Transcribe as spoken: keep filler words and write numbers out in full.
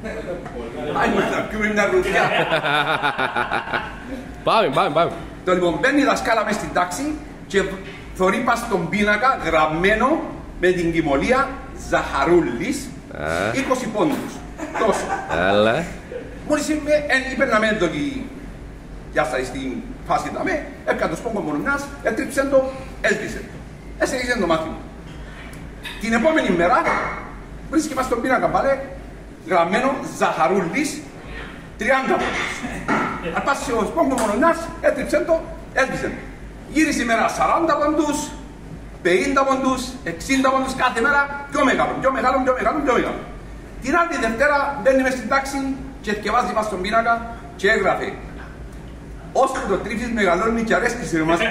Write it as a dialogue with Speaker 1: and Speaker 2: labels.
Speaker 1: Άι μας να πιούμε μια ρουδιά.
Speaker 2: Πάμε, πάμε, πάμε.
Speaker 1: Το λοιπόν μπαίνει η δασκάλα μες στην τάξη και θωρεί πας στον πίνακα γραμμένο με την κοιμωλία Ζαχαρούλης είκοσι πόντους. Τόσο.
Speaker 2: Αλλά.
Speaker 1: Μόλις είπε να με έντοκι για σας στην φάση να με, έκανε το σπόγκο μόνο μιας, έτριψε το, έλπισε. Έσαι το μάθημα. Την επόμενη μέρα βρίσκει μας στον πίνακα πάλι γραμμένο Ζαχαρούλης τριάντα πόντους. Αρπάσει ο σπόγκο μόνο μιας, έτριψε το, έλπισε. Γύρισε η μέρα σαράντα πόντους, πενήντα πόντους, εξήντα πόντους κάθε μέρα, πιο μεγάλο, πιο μεγάλο, πιο μεγάλο, πιο μεγάλο. Την άλλη Δευτέρα μπαίνει μες στην τάξη και θκευάζει μας στον πίνακα και έγραφε όσο το τρίφις μεγαλώνει και αρέσκει σε εμάς.